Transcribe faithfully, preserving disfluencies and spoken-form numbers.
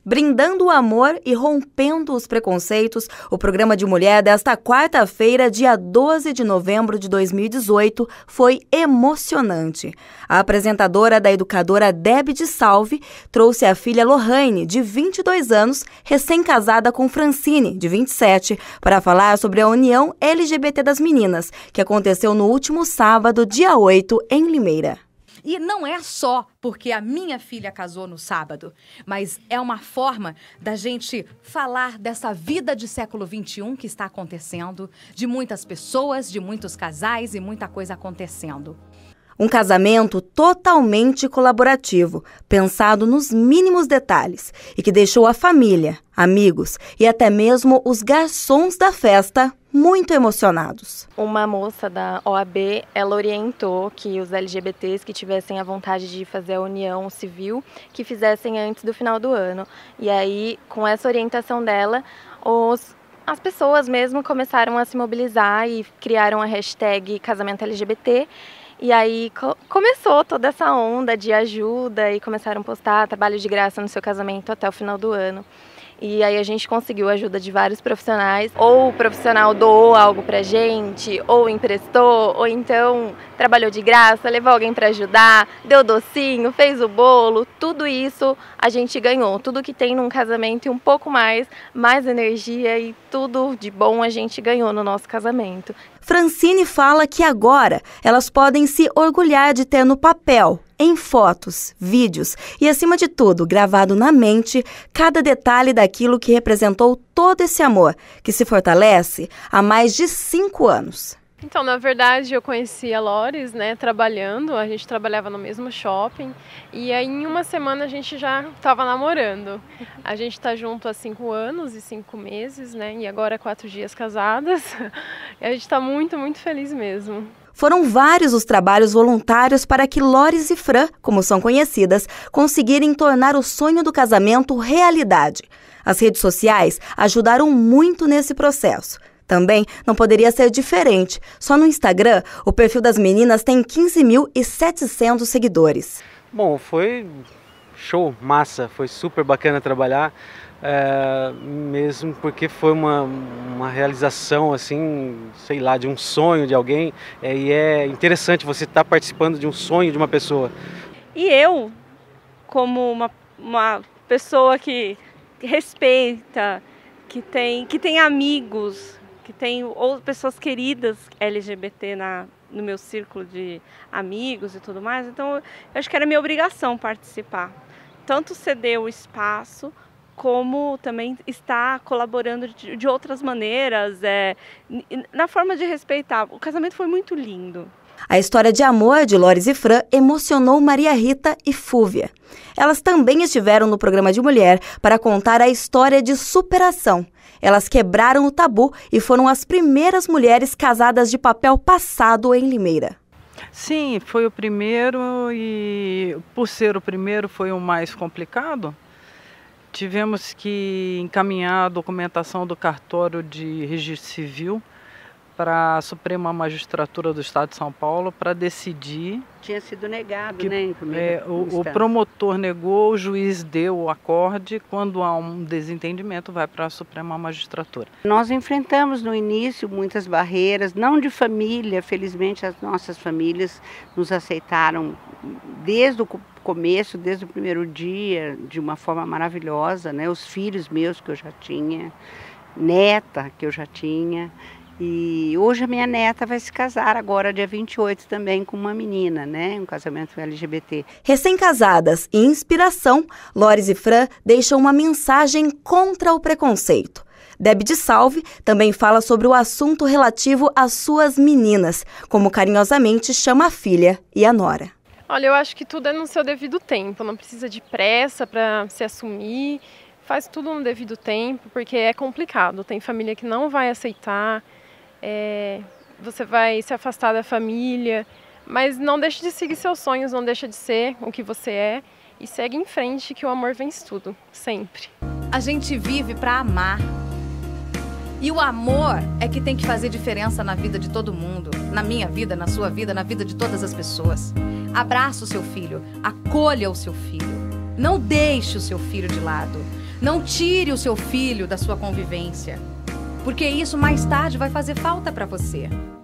Brindando o amor e rompendo os preconceitos, o programa de mulher desta quarta-feira, dia doze de novembro de dois mil e dezoito, foi emocionante. A apresentadora da educadora Debbie de Salve trouxe a filha Lohane, de vinte e dois anos, recém-casada com Francine, de vinte e sete, para falar sobre a união L G B T das meninas, que aconteceu no último sábado, dia oito, em Limeira. E não é só porque a minha filha casou no sábado, mas é uma forma da gente falar dessa vida de século vinte e um que está acontecendo, de muitas pessoas, de muitos casais e muita coisa acontecendo. Um casamento totalmente colaborativo, pensado nos mínimos detalhes e que deixou a família, amigos e até mesmo os garçons da festa muito emocionados. Uma moça da O A B, ela orientou que os L G B Ts que tivessem a vontade de fazer a união civil, que fizessem antes do final do ano. E aí, com essa orientação dela, os As pessoas mesmo começaram a se mobilizar e criaram a hashtag Casamento L G B T. E aí co- começou toda essa onda de ajuda e começaram a postar trabalho de graça no seu casamento até o final do ano. E aí a gente conseguiu a ajuda de vários profissionais. Ou o profissional doou algo pra gente, ou emprestou, ou então trabalhou de graça, levou alguém para ajudar, deu docinho, fez o bolo. Tudo isso a gente ganhou. Tudo que tem num casamento e um pouco mais, mais energia e tudo de bom a gente ganhou no nosso casamento. Francine fala que agora elas podem se orgulhar de ter no papel, em fotos, vídeos e, acima de tudo, gravado na mente, cada detalhe daquilo que representou todo esse amor, que se fortalece há mais de cinco anos. Então, na verdade, eu conheci a Lores, né, trabalhando, a gente trabalhava no mesmo shopping, e aí em uma semana a gente já estava namorando. A gente está junto há cinco anos e cinco meses, né, e agora quatro dias casadas, e a gente está muito, muito feliz mesmo. Foram vários os trabalhos voluntários para que Lores e Fran, como são conhecidas, conseguirem tornar o sonho do casamento realidade. As redes sociais ajudaram muito nesse processo. Também não poderia ser diferente. Só no Instagram, o perfil das meninas tem quinze mil e setecentos seguidores. Bom, foi show, massa, foi super bacana trabalhar, é, mesmo porque foi uma, uma realização, assim, sei lá, de um sonho de alguém, é, e é interessante você estar participando de um sonho de uma pessoa. E eu, como uma, uma pessoa que respeita, que tem, que tem amigos, que tem ou pessoas queridas L G B T na, no meu círculo de amigos e tudo mais, então eu acho que era minha obrigação participar. Tanto ceder o espaço, como também estar colaborando de, de outras maneiras, é, na forma de respeitar. O casamento foi muito lindo. A história de amor de Lores e Fran emocionou Maria Rita e Fúvia. Elas também estiveram no programa de mulher para contar a história de superação. Elas quebraram o tabu e foram as primeiras mulheres casadas de papel passado em Limeira. Sim, foi o primeiro e, por ser o primeiro, foi o mais complicado. Tivemos que encaminhar a documentação do cartório de registro civil para a Suprema Magistratura do Estado de São Paulo para decidir. Tinha sido negado, que, né? Em é, o, o promotor negou, o juiz deu o acorde. Quando há um desentendimento, vai para a Suprema Magistratura. Nós enfrentamos no início muitas barreiras, não de família, felizmente as nossas famílias nos aceitaram desde o começo, desde o primeiro dia, de uma forma maravilhosa, né? Os filhos meus que eu já tinha, neta que eu já tinha. E hoje a minha neta vai se casar agora, dia vinte e oito, também com uma menina, né? Um casamento L G B T. Recém-casadas e inspiração, Lores e Fran deixam uma mensagem contra o preconceito. Debbie de Salve também fala sobre o assunto relativo às suas meninas, como carinhosamente chama a filha e a nora. Olha, eu acho que tudo é no seu devido tempo, não precisa de pressa para se assumir, faz tudo no devido tempo, porque é complicado, tem família que não vai aceitar. É, você vai se afastar da família, mas não deixe de seguir seus sonhos, não deixa de ser o que você é e segue em frente que o amor vence tudo, sempre. A gente vive para amar. E o amor é que tem que fazer diferença na vida de todo mundo, na minha vida, na sua vida, na vida de todas as pessoas. Abraça o seu filho, acolha o seu filho, não deixe o seu filho de lado. Não tire o seu filho da sua convivência, porque isso mais tarde vai fazer falta para você.